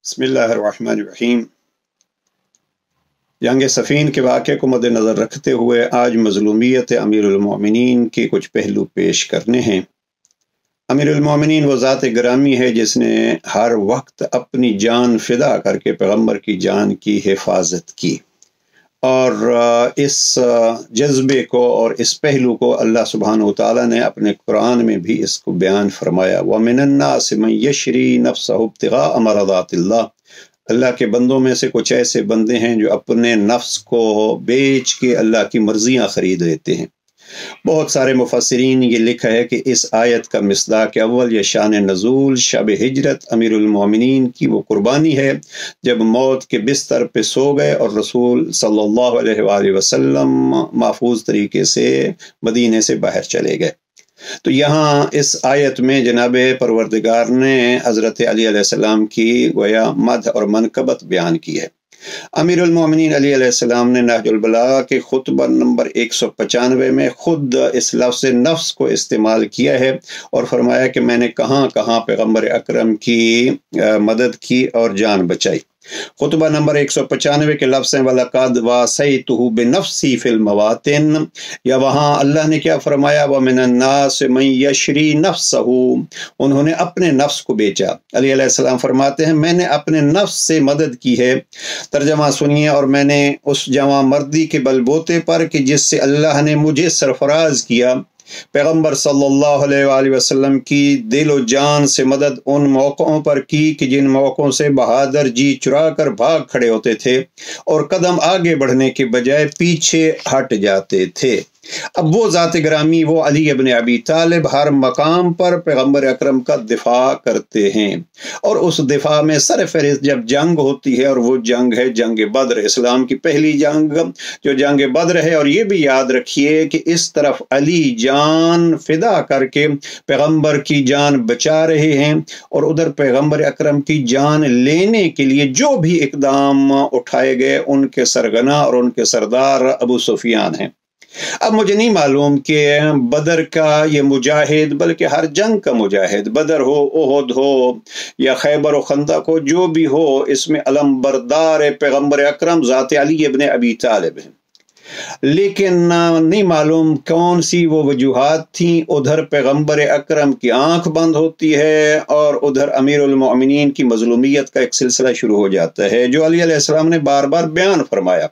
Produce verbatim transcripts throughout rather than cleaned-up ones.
बिस्मिल्लाहिर्रहमानिर्रहीम। जंग सफ़ीन के वाक़े को मद्देनज़र रखते हुए आज मज़लूमियत अमीरुल मोमिनीन के कुछ पहलू पेश करने हैं। अमीरुल मोमिनीन वो ज़ात ग्रामी है जिसने हर वक्त अपनी जान फ़िदा करके पैगम्बर की जान की हिफाजत की, और इस जज्बे को और इस पहलू को अल्लाह सुब्हानहू तआला ने अपने कुरान में भी इसको बयान फरमाया। व मिनन्नास मन यशरी नफ्सहु इब्तिगाअ मरदातिल्लाह। अल्लाह के बंदों में से कुछ ऐसे बंदे हैं जो अपने नफ्स को बेच के अल्लाह की मर्जियाँ खरीद लेते हैं। बहुत सारे मुफस्सिरीन ये लिखा है कि इस आयत का मिस्दाक अव्वल या शान नज़ूल शब हिजरत अमीरुल मोमिनीन की वो कुर्बानी है जब मौत के बिस्तर पे सो गए और रसूल सल्लल्लाहु अलैहि वसल्लम महफूज तरीके से मदीने से बाहर चले गए। तो यहाँ इस आयत में जनाब परवरदिगार ने हज़रत अली अलैहिस्सलाम की गोया मद और मनकबत बयान की है। अमीरुल मोमिनीन अली अलैहिस्सलाम ने नहजुल बलागा के खुतबा नंबर एक सौ पचानवे में खुद इस लफ्ज़ नफ्स को इस्तेमाल किया है और फरमाया कि मैंने कहाँ कहाँ पैगम्बर अकरम की मदद की और जान बचाई। खुतबा नंबर एक सौ पचानवे के लफ्ज़ हैं वलक़द वासैतुहु बिनफ्सी फिल मवातिन, या वहाँ अल्लाह ने क्या फरमाया व मिनन्नास मन यशरी नफ्सहु, उन्होंने अपने नफ्स को बेचा। अली अलैहिस्सलाम फरमाते हैं मैंने अपने नफ्स से मदद की है। तर्जमा सुनिए, और मैंने उस जवां मर्दी के बलबोते पर कि जिससे अल्लाह ने मुझे सरफराज किया, पैगम्बर सल्लल्लाहु अलैहि वसल्लम की दिलो जान से मदद उन मौक़ों पर की कि जिन मौक़ों से बहादुर जी चुरा कर भाग खड़े होते थे और कदम आगे बढ़ने के बजाय पीछे हट जाते थे। अब वो ज़ात ग्रामी वो अली इब्न अबी तालिब हर मकाम पर पैगम्बर अकरम का दिफा करते हैं, और उस दिफा में सरफहरिस्त जब जंग होती है और वो जंग है जंग बद्र, इस्लाम की पहली जंग जो जंग बद्र है। और ये भी याद रखिए कि इस तरफ अली जान फिदा करके पैगम्बर की जान बचा रहे हैं और उधर पैगम्बर अकरम की जान लेने के लिए जो भी इकदाम उठाए गए उनके सरगना और उनके सरदार अबू सुफियान हैं। अब मुझे नहीं मालूम कि बदर का ये मुजाहिद, बल्कि हर जंग का मुजाहिद, बदर हो, ओहद हो या खैबर व खंदक हो, जो भी हो, इसमें अलम बरदार पैगम्बर अकरम ज़ात अली इब्न अबी तालिब हैं। लेकिन नहीं मालूम कौन सी वो वजूहात थी, उधर पैगम्बर अकरम की आंख बंद होती है और उधर अमीरुल मोमिनीन की मजलूमियत का एक सिलसिला शुरू हो जाता है जो अली अलैहिस्सलाम ने बार बार बयान फरमाया।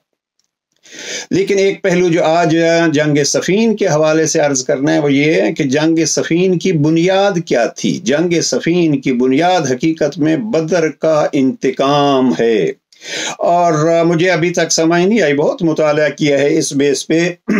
लेकिन एक पहलू जो आज जंग सफ़ीन के हवाले से अर्ज करना है वो ये है कि जंग सफ़ीन की बुनियाद क्या थी। जंग सफ़ीन की बुनियाद हकीकत में बदर का इंतकाम है, और मुझे अभी तक समझ नहीं आई, बहुत मुताला किया है इस बेस पे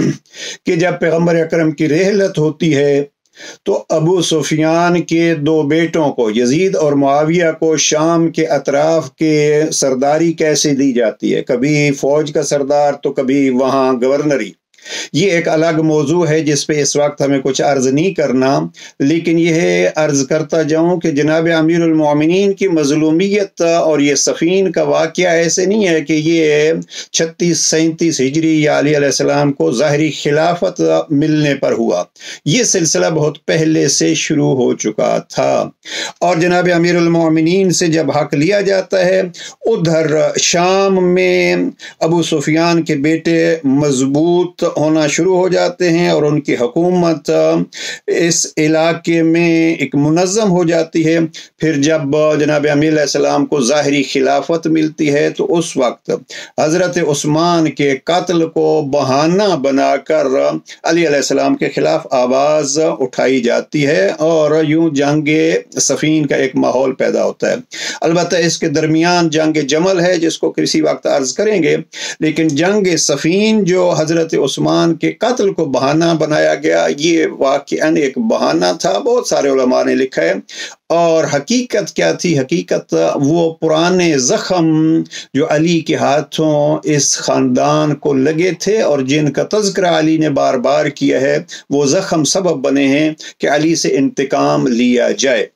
कि जब पैगम्बर अकरम की रहलत होती है तो अबू सुफियान के दो बेटों को यजीद और मुआविया को शाम के अतराफ के सरदारी कैसे दी जाती है, कभी फौज का सरदार तो कभी वहाँ गवर्नरी। ये एक अलग मौजू है जिस पे इस वक्त हमें कुछ अर्ज नहीं करना, लेकिन यह अर्ज करता जाऊं कि जनाब अमीरुल मोमिनीन की मजलूमियत और ये सफ़ीन का वाक़या ऐसे नहीं है कि ये छत्तीस सैंतीस हिजरी या अली अलैहिस्सलाम को ज़ाहिरी खिलाफत मिलने पर हुआ। ये सिलसिला बहुत पहले से शुरू हो चुका था, और जनाब अमीरुल मोमिनीन से जब हक लिया जाता है उधर शाम में अबू सुफियान के बेटे मजबूत होना शुरू हो जाते हैं और उनकी हुकूमत इस इलाके में एक मुनज़्ज़म हो जाती है। फिर जब जनाब अमीर अलैहिस्सलाम को ज़ाहिरी खिलाफत मिलती है तो उस वक्त हज़रत उस्मान के कत्ल को बहाना बनाकर अली अलैहिस्सलाम के खिलाफ आवाज़ उठाई जाती है और यूं जंग सफ़ीन का एक माहौल पैदा होता है। अलबत्ता इसके दरमियान जंग जमल है जिसको किसी वक्त अर्ज करेंगे, लेकिन जंग सफ़ीन जो हज़रत उस्मान के कत्ल को बहाना बनाया गया, ये वाक़िअन एक बहाना था, बहुत सारे उलमा ने लिखा है। और हकीकत क्या थी? हकीकत वो पुराने ज़ख्म जो अली के हाथों इस ख़ानदान को लगे थे और जिनका तज़किरा अली ने बार बार किया है, वो ज़ख्म सबब बने हैं कि अली से इंतकाम लिया जाए।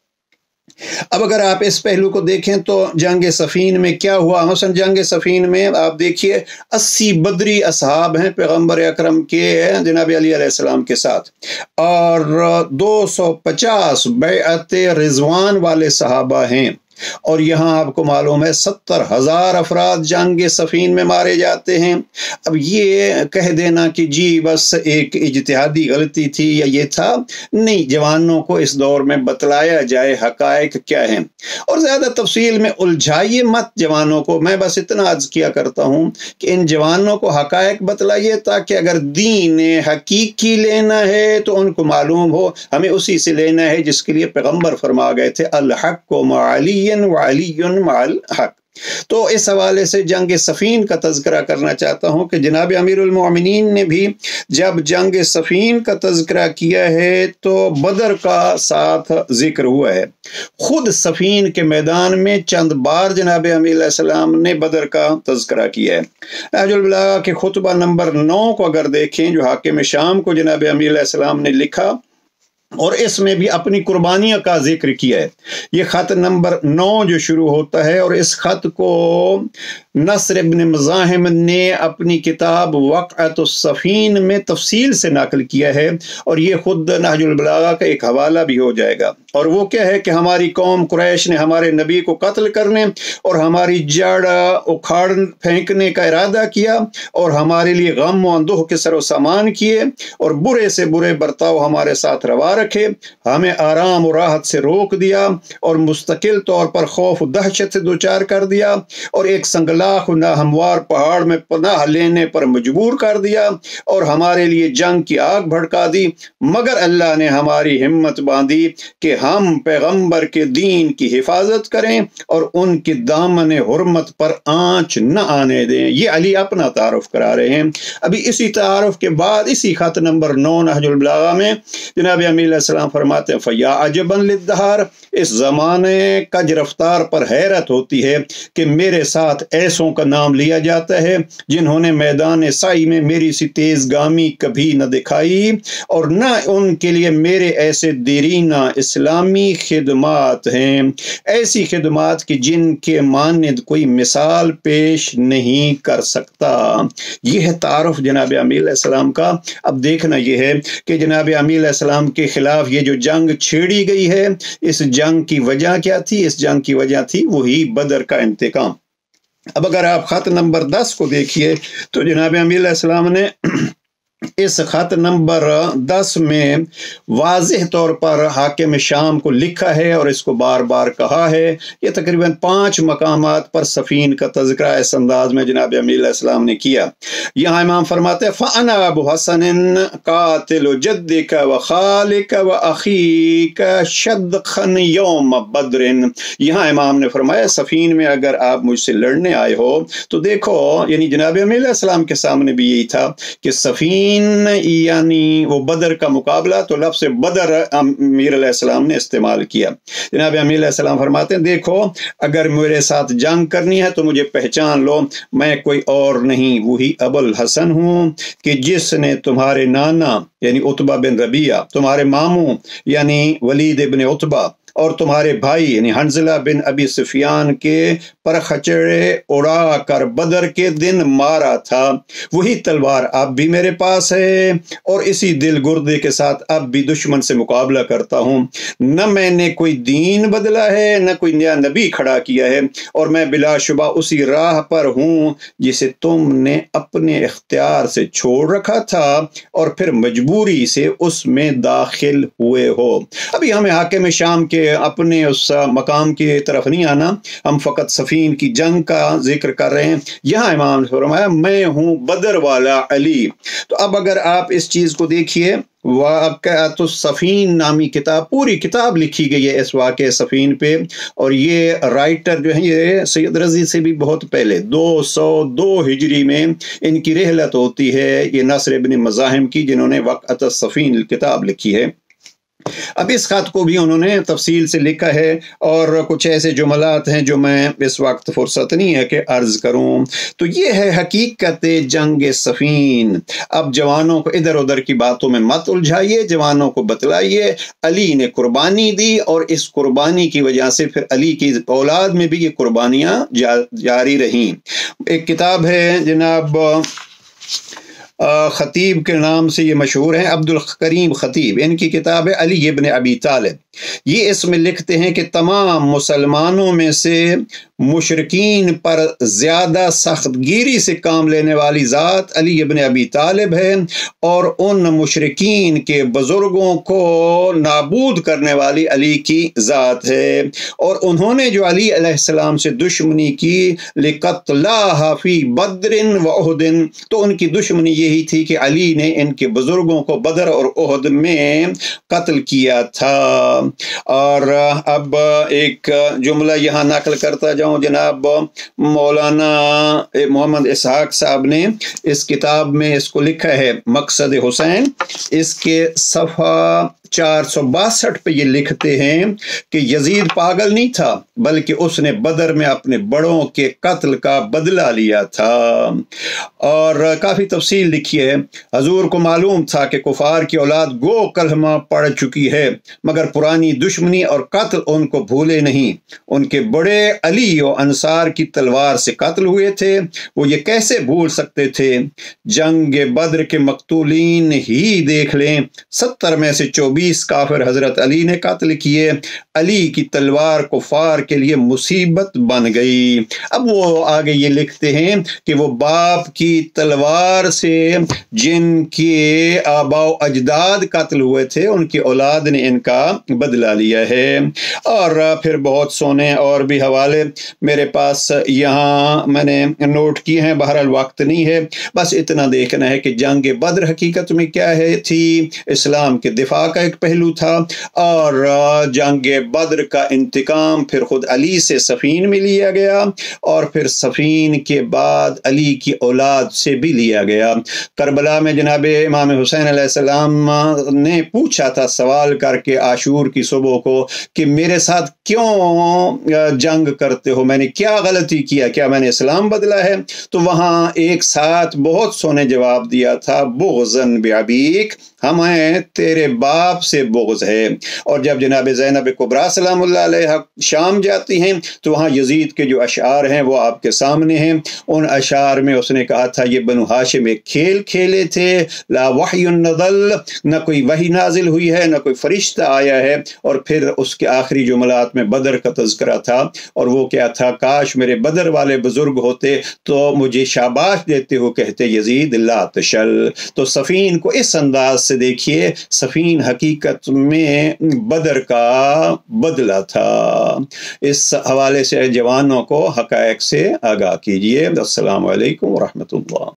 अब अगर आप इस पहलू को देखें तो जंग सफ़ीन में क्या हुआ। मसलन जंग सफ़ीन में आप देखिए अस्सी बदरी असहाब हैं पैगम्बर अकरम के जनाब अली अलैहिस्सलाम के साथ, और दो सौ पचास बैअत रिजवान वाले सहाबा हैं। اور یہاں آپ کو معلوم ہے ستر ہزار افراد جنگ صفین میں مارے جاتے ہیں۔ اب یہ کہہ دینا کہ جی بس ایک اجتہادی غلطی تھی یا یہ تھا، نہیں، جوانوں کو اس دور میں بتلایا جائے حقائق کیا ہیں، اور زیادہ تفصیل میں الجھائیے مت جوانوں کو۔ میں بس اتنا عرض کیا کرتا ہوں کہ ان جوانوں کو حقائق بتلائیے، تاکہ اگر دین حقیقی لینا ہے تو ان کو معلوم ہو ہمیں اسی سے لینا ہے جس کے لیے پیغمبر فرما گئے تھے الحق مع علی وعلی مع الحق۔ تو اس حوالے سے جنگ صفین کا تذکرہ کرنا چاہتا ہوں کہ جناب امیر المومنین نے بھی جب جنگ صفین کا تذکرہ کیا ہے تو بدر کا ساتھ ذکر ہوا ہے۔ خود صفین کے میدان میں چند بار جناب امیر علیہ السلام نے بدر کا تذکرہ کیا ہے۔ نہج البلاغہ کے خطبہ نمبر نو کو اگر دیکھیں جو حاکم شام کو جناب امیر علیہ السلام نے لکھا، اور اس میں بھی اپنی قربانیوں کا ذکر کیا ہے۔ یہ خط نمبر نو جو شروع ہوتا ہے، اور اس خط کو نصر ابن مزاحم نے اپنی کتاب وقعۃ الصفین میں تفصیل سے نقل کیا ہے، اور یہ خود نہج البلاغہ کا ایک حوالہ بھی ہو جائے گا۔ اور وہ کیا ہے کہ ہماری قوم قریش نے ہمارے نبی کو قتل کرنے اور ہماری جڑ اکھاڑ پھینکنے کا ارادہ کیا، اور ہمارے لیے غم و اندوہ کے سر و سامان کیے، اور برے سے برے برتاؤ ہمارے ساتھ روا رکھے، ہمیں آرام و راحت سے روک دیا، اور مستقل طور پر خوف و دہشت سے دوچار کر دیا، اور ایک سنگلاخ و ناہموار پہاڑ میں پناہ لینے پر مجبور کر دیا، اور ہمارے لیے جنگ کی آگ بھڑکا دی۔ مگر اللہ نے ہماری ہمت باندھی کہ ہم پیغمبر کے دین کی حفاظت کریں اور ان کی دامن حرمت پر آنچ نہ آنے دیں۔ یہ علی اپنا تعارف کرا رہے ہیں۔ ابھی اسی تعارف کے بعد اسی خط نمبر نو نہج البلاغہ میں جناب امیر علیہ السلام فرماتے ہیں فیا عجباً للدہر، اس زمانے کج رفتار پر حیرت ہوتی ہے کہ میرے ساتھ ایسوں کا نام لیا جاتا ہے جنہوں نے میدان سعی میں میری سی تیز گامی کبھی نہ دکھائی، اور نہ ان کے لیے میرے ایسے دیرینہ اسلامی خدمات ہیں، ایسی خدمات کی جن کے مانند کوئی مثال پیش نہیں کر سکتا۔ یہ ہے تعارف جناب امیر علیہ السلام کا۔ اب دیکھنا یہ ہے کہ جناب امیر علیہ السلام کے خلاف یہ جو جنگ چھیڑی گئی ہے، اس جنگ کی وجہ کیا تھی؟ اس جنگ کی وجہ تھی وہی بدر کا انتقام۔ اب اگر آپ خط نمبر دس کو دیکھیے تو جناب امیر علیہ السلام نے اس خط نمبر دس میں واضح طور پر حاکم شام کو لکھا ہے اور اس کو بار بار کہا ہے۔ یہ تقریباً پانچ مقامات پر صفین کا تذکرہ اس انداز میں جناب امیر علیہ السلام نے کیا۔ یہاں امام فرماتے ہیں فَأَنَا أَبُو حَسَنٍ قَاتِلُ جَدِّكَ وَخَالِكَ وَأَخِيكَ شَدْخًا يَوْمَ بَدْرٍ۔ یہاں امام نے فرمایا صفین میں اگر آپ مجھ سے لڑنے آئے ہو تو دیکھو، یعنی جناب امیر علیہ السلام کے سامنے بھی یہی تھا کہ صفین یعنی وہ بدر کا مقابلہ، تو لفظ بدر امیر علیہ السلام نے استعمال کیا۔ جناب امیر علیہ السلام فرماتے ہیں دیکھو اگر میرے ساتھ جنگ کرنی ہے تو مجھے پہچان لو، میں کوئی اور نہیں، وہی ابو الحسن ہوں کہ جس نے تمہارے نانا یعنی عتبہ بن ربیعہ، تمہارے ماموں یعنی ولید ابن عتبہ، اور تمہارے بھائی یعنی حنظلہ بن ابی سفیان کے پر خچڑے اڑا کر بدر کے دن مارا تھا۔ وہی تلوار اب بھی میرے پاس ہے، اور اسی دل گردے کے ساتھ اب بھی دشمن سے مقابلہ کرتا ہوں۔ نہ میں نے کوئی دین بدلا ہے، نہ کوئی نیا نبی کھڑا کیا ہے، اور میں بلا شبہ اسی راہ پر ہوں جسے تم نے اپنے اختیار سے چھوڑ رکھا تھا اور پھر مجبوری سے اس میں داخل ہوئے ہو۔ ابھی ہمیں حاکم شام کے اپنے اس مقام کی طرف نہیں آنا، ہم فقط صفین کی جنگ کا ذکر کر رہے ہیں۔ یہاں امام نے فرمایا میں ہوں بدر والا علی۔ تو اب اگر آپ اس چیز کو دیکھیے، واقعۃ الصفین نامی کتاب، پوری کتاب لکھی گئی ہے اس واقعہ صفین پہ، اور یہ رائٹر جو ہیں یہ سید رضی سے بھی بہت پہلے دو سو دو ہجری میں ان کی رحلت ہوتی ہے، یہ نصر ابن مزاحم کی، جنہوں نے واقعۃ الصفین کتاب لکھی ہے۔ اب اس خط کو بھی انہوں نے تفصیل سے لکھا ہے، اور کچھ ایسے جملات ہیں جو میں اس وقت فرصت نہیں ہے کہ عرض کروں۔ تو یہ ہے حقیقت جنگ صفین۔ اب جوانوں کو ادھر ادھر کی باتوں میں مت الجھائیے، جوانوں کو بتلائیے علی نے قربانی دی، اور اس قربانی کی وجہ سے پھر علی کی اولاد میں بھی یہ قربانیاں جاری رہیں۔ ایک کتاب ہے جناب خطیب کے نام سے یہ مشہور ہیں، عبد الکریم خطیب، ان کی کتاب ہے علی ابن ابی طالب۔ یہ اس میں لکھتے ہیں کہ تمام مسلمانوں میں سے مشرکین پر زیادہ سخت گیری سے کام لینے والی ذات علی ابن ابی طالب ہے، اور ان مشرکین کے بزرگوں کو نابود کرنے والی علی کی ذات ہے، اور انہوں نے جو علی علیہ السلام سے دشمنی کی لِقَتْلَاهَا فِي بَدْرٍ وَأُحُدٍ، تو ان کی دشمنی یہی تھی کہ علی نے ان کے بزرگوں کو بدر اور احد میں قتل کیا تھا۔ اور اب ایک جملہ یہاں نقل کرتا جاؤں، جناب مولانا محمد اسحاق صاحب نے اس کتاب میں اس کو لکھا ہے مقصد حسین، اس کے صفحہ چار سو باسٹھ پہ یہ لکھتے ہیں کہ یزید پاگل نہیں تھا، بلکہ اس نے بدر میں اپنے بڑوں کے قتل کا بدلہ لیا تھا۔ اور کافی تفصیل لکھی ہے، حضور کو معلوم تھا کہ کفار کی اولاد گو کلمہ پڑ چکی ہے، مگر پرانی دشمنی اور قتل ان کو بھولے نہیں۔ ان کے بڑے علی و انصار کی تلوار سے قتل ہوئے تھے، وہ یہ کیسے بھول سکتے تھے؟ جنگ بدر کے مقتولین ہی دیکھ لیں، ستر میں سے چوبیس کافر حضرت علی نے قتل کیے۔ علی کی تلوار کفار کے لیے مصیبت بن گئی۔ اب وہ آگے یہ لکھتے ہیں کہ وہ باپ کی تلوار سے جن کے آباء و اجداد قتل ہوئے تھے، ان کی اولاد نے ان کا بدلہ لیا ہے۔ اور پھر بہت سونے اور بھی حوالے میرے پاس یہاں میں نے نوٹ کیے ہیں، بہرحال وقت نہیں ہے، بس اتنا دیکھنا ہے کہ جنگ بدر حقیقت میں کیا ہے تھی، اسلام کے دفاع کا ایک پہلو تھا، اور جنگ بدر کا انتقام پھر خود علی سے صفین میں لیا گیا، اور پھر صفین کے بعد علی کی اولاد سے بھی لیا گیا۔ کربلا میں جناب امام حسین علیہ السلام نے پوچھا تھا سوال کر کے عاشور کی صبح کو کہ میرے ساتھ کیوں جنگ کرتے ہو، میں نے کیا غلطی کیا، کیا میں نے اسلام بدلا ہے؟ تو وہاں ایک ساتھ بہت سو نے جواب دیا تھا، بغضن بعبیک، ہمیں تیرے باپ سے بغض ہے۔ اور جب جناب زینب کبریٰ سلام اللہ علیہ شام جاتی ہیں تو وہاں یزید کے جو اشعار ہیں وہ آپ کے سامنے ہیں۔ ان اشعار میں اس نے کہا تھا یہ بنو ہاشم ایک کھیل کھیلے تھے، لا وحی نزل، نہ کوئی وحی نازل ہوئی ہے، نہ کوئی فرشتہ آیا ہے۔ اور پھر اس کے آخری جملات میں بدر کا تذکرہ تھا، اور وہ کیا تھا، کاش میرے بدر والے بزرگ ہوتے تو مجھے شاباش دیتے ہو کہتے یزید لا تشل۔ تو صفین کو اس انداز سے دیکھیے، صفین حقیقت میں بدر کا بدلہ تھا۔ اس حوالے سے جوانوں کو حقائق سے آگاہ کیجیے۔ السلام علیکم ورحمۃ اللہ۔